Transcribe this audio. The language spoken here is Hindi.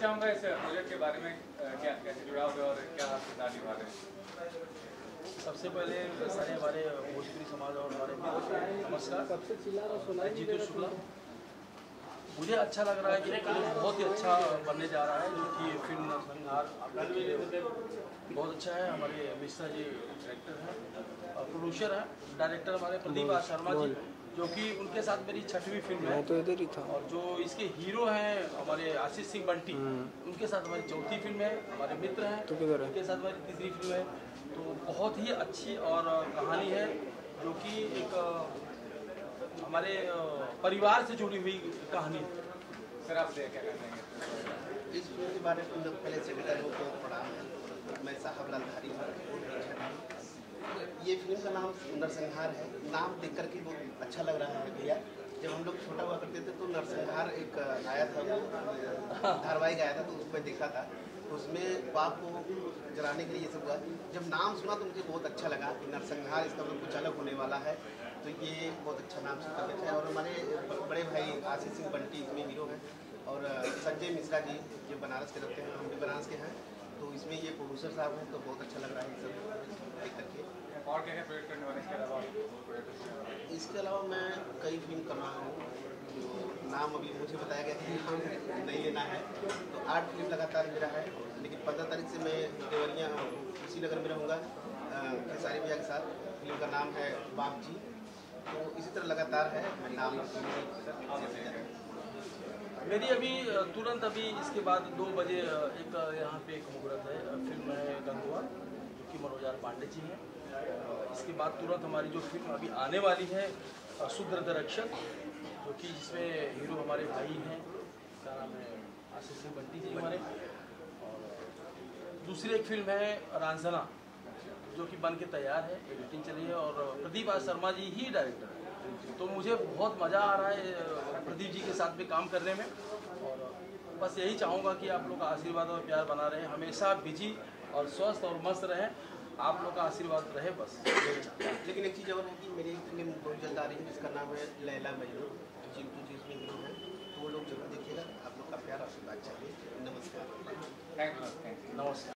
चाहूँगा इस प्रोजेक्ट के बारे में क्या कैसे जुड़ा हुआ और क्या किरदार निभा रहे हैं। सबसे पहले सारे हमारे भोजपुरी समाज और हमारे नमस्कार। जीतू शुक्ला, मुझे अच्छा लग रहा है कि बहुत ही अच्छा बनने जा रहा है, जो कि फिल्म नरसंहार बहुत अच्छा है। हमारे मिश्रा जी डायरेक्टर हैं और प्रोड्यूसर हैं। डायरेक्टर हमारे प्रदीप शर्मा जी, जो कि उनके साथ मेरी 6वीं फिल्म है। तो इधर ही था। और जो इसके हीरो हैं हमारे आशीष सिंह बंटी, उनके साथ हमारी 4थी फिल्म है। हमारे मित्र हैं तो किधर है? उनके साथ हमारी 3री फिल्म है। तो बहुत ही अच्छी और कहानी है, जो कि एक हमारे परिवार से जुड़ी हुई कहानी है। सर आप क्या कहना चाहेंगे इस फिल्म के बारे में? लोग पहले सेक्रेटरी को प्रणाम है, मैं साहब लालधारी हूँ। ये फिल्म का नाम नरसंहार है। नाम देख करके बहुत अच्छा लग रहा है भैया। जब हम लोग छोटा हुआ करते थे तो नरसंहार एक आया था, वो धारावाहिक आया था, तो उसमें देखा था। तो उसमें बाप को जलाने के लिए ये सब हुआ। जब नाम सुना तो मुझे बहुत अच्छा लगा कि नरसंहार, इसका मतलब कुछ अलग होने वाला है। तो ये बहुत अच्छा नाम सुन करके है। और हमारे बड़े भाई आशीष सिंह बंटी इसमें हीरो हैं, और संजय मिश्रा जी जो बनारस के रहते हैं, हम भी बनारस के हैं। तो इसमें ये प्रोड्यूसर साहब हैं, तो बहुत अच्छा लग रहा है ये सब देख करके। और क्या क्या प्रोजेक्ट करने वाले इसके अलावा? इसके अलावा मैं कई फिल्म कर रहा हूँ, जो नाम अभी मुझे बताया गया कि नाम नहीं लेना है। तो 8 फिल्म लगातार मेरा है, लेकिन 15 तारीख से मैं देवरिया कुशीनगर में रहूँगा खेसारी भैया के साथ। फिल्म का नाम है बाप जी। तो इसी तरह लगातार है नाम। मेरी अभी तुरंत अभी इसके बाद 2 बजे एक यहाँ पे एक मुहूर्त है, फिल्म है गंगवा, जो कि मनोज पांडे जी हैं। इसके बाद तुरंत हमारी जो फिल्म अभी आने वाली है सुब्रत रक्षक, जो कि जिसमें हीरो हमारे भाई हैं, क्या नाम है, आशीष सिंह बंटी जी हमारे। और दूसरी एक फिल्म है रांझना, जो कि बन के तैयार है, एडिटिंग चली है, और प्रदीप शर्मा जी ही डायरेक्टर है। तो मुझे बहुत मज़ा आ रहा है प्रदीप जी के साथ भी काम करने में। और बस यही चाहूँगा कि आप लोग का आशीर्वाद और प्यार बना रहे, हमेशा बिजी और स्वस्थ और मस्त रहें। आप लोग का आशीर्वाद रहे, बस। लेकिन एक चीज़ और है कि मेरी एक फिल्म बहुत जल्द आ रही है, जिसका नाम है लैला मजनू। चिंटू जी इसमें हीरो है, तो वो लोग जरूर देखिएगा। आप लोग का प्यार आशीर्वाद चाहिए। नमस्कार। Thank you. नमस्कार।